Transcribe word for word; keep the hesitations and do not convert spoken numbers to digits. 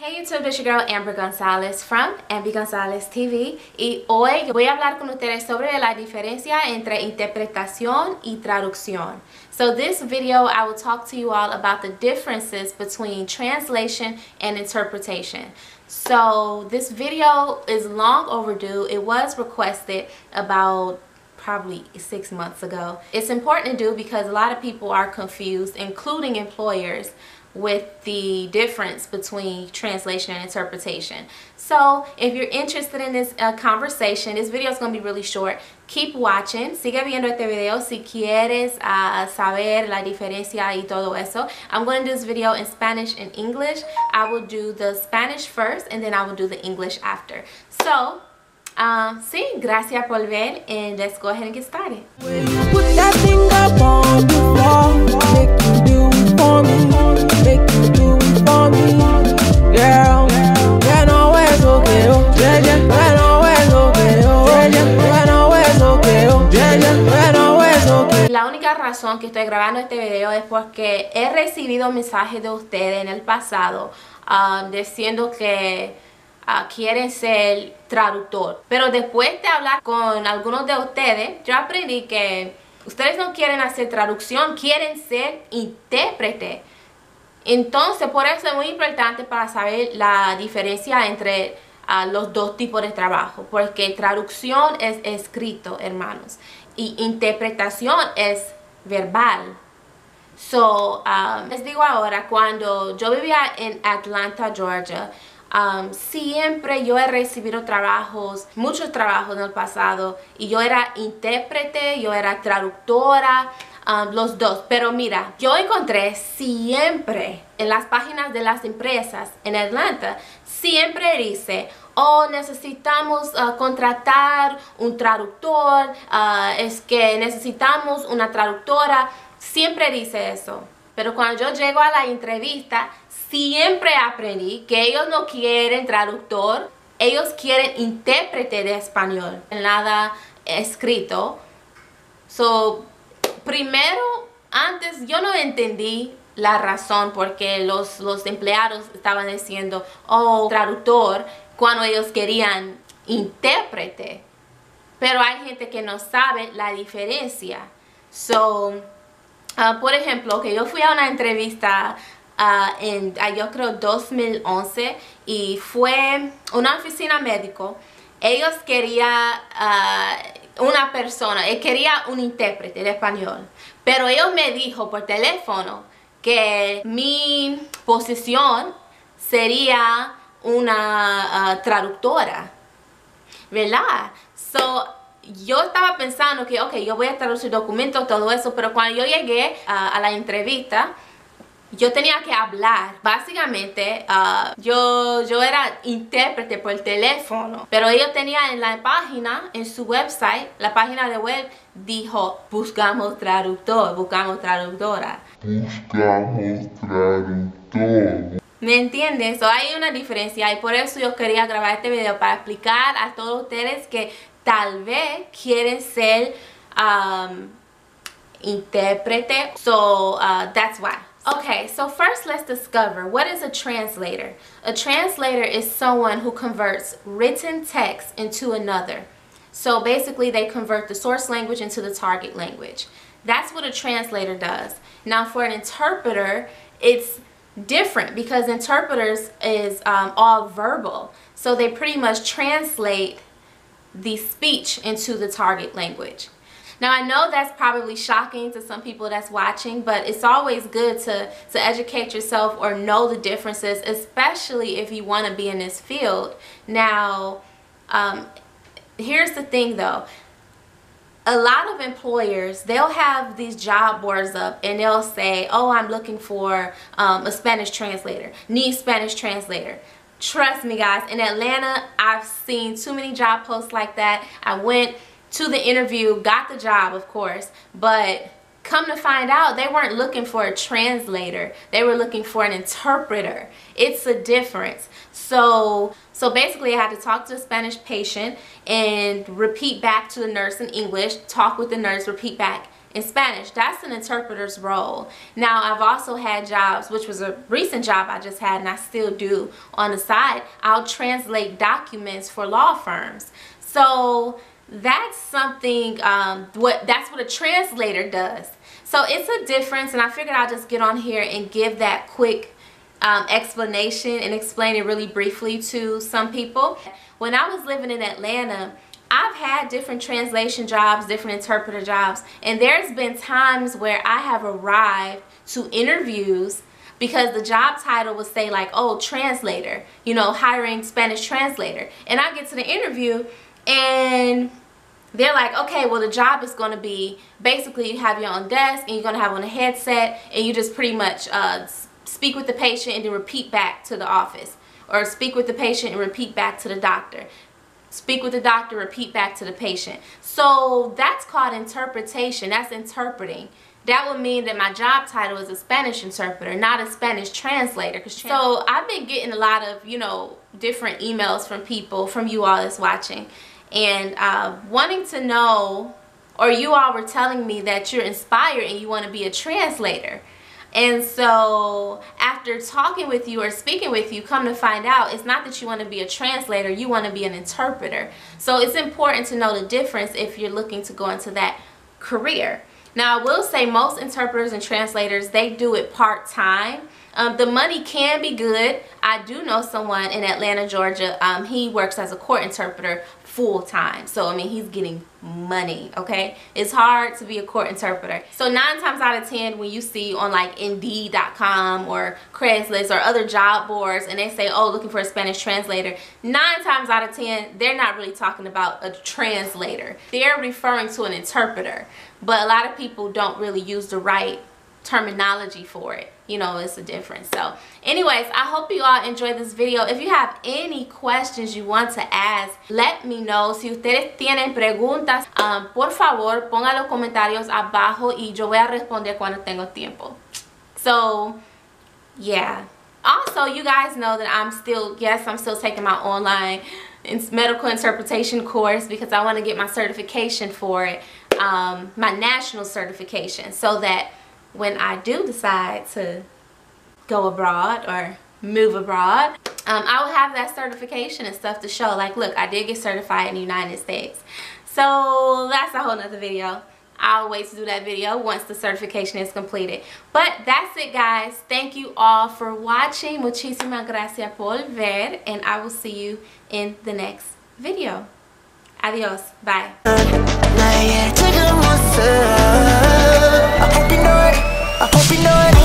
Hey YouTube, it's your girl Amber Gonzalez from Amber Gonzalez T V y hoy voy a hablar con ustedes sobre la diferencia entre interpretación y traducción. So this video I will talk to you all about the differences between translation and interpretation. So this video is long overdue. It was requested about probably six months ago. It's important to do because a lot of people are confused, including employers, with the difference between translation and interpretation. So if you're interested in this uh, conversation, this video is going to be really short. Keep watching. Sigue viendo este video si quieres uh, saber la diferencia y todo eso. I'm going to do this video in Spanish and English. I will do the Spanish first and then I will do the English after. So, um, sí, gracias por ver and let's go ahead and get started. When you put that thing up on the wall, make you do it for me, make you do it for me, girl. Ya no es lo que yo, ya ya, ya no es lo que yo, ya ya, ya no es lo que yo, ya ya, ya no es lo que. La única razón que estoy grabando este video es porque he recibido mensajes de ustedes en el pasado um, diciendo que Uh, quieren ser traductor, pero después de hablar con algunos de ustedes yo aprendí que ustedes no quieren hacer traducción, quieren ser intérprete. Entonces por eso es muy importante para saber la diferencia entre uh, los dos tipos de trabajo, porque traducción es escrito, hermanos, y interpretación es verbal. So, um, les digo ahora, cuando yo vivía en Atlanta, Georgia, Um, siempre yo he recibido trabajos, muchos trabajos en el pasado, y yo era intérprete, yo era traductora, um, los dos. Pero mira, yo encontré siempre en las páginas de las empresas en Atlanta, siempre dice, oh, necesitamos uh, contratar un traductor, uh, es que necesitamos una traductora, siempre dice eso. Pero cuando yo llego a la entrevista, siempre aprendí que ellos no quieren traductor, ellos quieren intérprete de español, nada escrito. So, primero, antes yo no entendí la razón por qué los, los empleados estaban diciendo, oh, traductor, cuando ellos querían intérprete. Pero hay gente que no sabe la diferencia. So, uh, por ejemplo, que yo fui a una entrevista Uh, en uh, yo creo dos mil once y fue una oficina médico. Ellos querían uh, una persona, él quería un intérprete de español, pero ellos me dijo por teléfono que mi posición sería una uh, traductora, ¿verdad? So, yo estaba pensando que, ok, yo voy a traducir documentos, todo eso, pero cuando yo llegué uh, a la entrevista, yo tenía que hablar. Básicamente, uh, yo, yo era intérprete por teléfono. Pero ellos tenían en la página, en su website, la página de web, dijo, buscamos traductor, buscamos traductora. Buscamos traductor. ¿Me entiendes? So, hay una diferencia y por eso yo quería grabar este video para explicar a todos ustedes que tal vez quieren ser um, intérprete. So, uh, that's why. Okay, so first let's discover what is a translator. A translator is someone who converts written text into another. So basically they convert the source language into the target language. That's what a translator does. Now for an interpreter, it's different because interpreters is um, all verbal. So they pretty much translate the speech into the target language. Now, I know that's probably shocking to some people that's watching, but it's always good to, to educate yourself or know the differences, especially if you want to be in this field. Now, um, here's the thing though. A lot of employers, they'll have these job boards up and they'll say, oh, I'm looking for um, a Spanish translator, need Spanish translator. Trust me guys, in Atlanta, I've seen too many job posts like that. I went to the interview, got the job of course, but come to find out they weren't looking for a translator, they were looking for an interpreter. It's a difference. So so basically I had to talk to a Spanish patient and repeat back to the nurse in English, talk with the nurse, repeat back in Spanish. That's an interpreter's role. Now, I've also had jobs, which was a recent job I just had and I still do on the side. I'll translate documents for law firms. So that's something, um, what that's what a translator does. So it's a difference, and I figured I'll just get on here and give that quick um, explanation and explain it really briefly to some people. When I was living in Atlanta, I've had different translation jobs, different interpreter jobs, and there's been times where I have arrived to interviews because the job title would say like, oh, translator, you know, hiring Spanish translator. And I get to the interview and they're like, okay, well, the job is going to be basically you have your own desk and you're going to have on a headset and you just pretty much uh, speak with the patient and then repeat back to the office, or speak with the patient and repeat back to the doctor. Speak with the doctor, repeat back to the patient. So that's called interpretation. That's interpreting. That would mean that my job title is a Spanish interpreter, not a Spanish translator. So I've been getting a lot of, you know, different emails from people, from you all that's watching, and uh, wanting to know, or you all were telling me that you're inspired and you want to be a translator. And so after talking with you or speaking with you, come to find out it's not that you want to be a translator, you want to be an interpreter. So it's important to know the difference if you're looking to go into that career. Now, I will say most interpreters and translators, they do it part-time. Um, the money can be good. I do know someone in Atlanta, Georgia. Um, he works as a court interpreter full-time. So, I mean, he's getting money, okay? It's hard to be a court interpreter. So, nine times out of ten, when you see on, like, Indeed dot com or Craigslist or other job boards, and they say, oh, looking for a Spanish translator, nine times out of ten, they're not really talking about a translator. They're referring to an interpreter. But a lot of people don't really use the right terminology for it. You know, it's a difference. So anyways, I hope you all enjoyed this video. If you have any questions you want to ask, let me know. Si ustedes tienen preguntas, um, por favor, pongan los comentarios abajo y yo voy a responder cuando tengo tiempo. So yeah, also you guys know that I'm still, yes, I'm still taking my online medical interpretation course because I want to get my certification for it, um, my national certification, so that when I do decide to go abroad or move abroad, um, I will have that certification and stuff to show, like, look, I did get certified in the United States. So that's a whole nother video. I'll wait to do that video once the certification is completed. But that's it, guys. Thank you all for watching. Muchísimas gracias por ver, and I will see you in the next video. Adios. Bye. I hope you know it.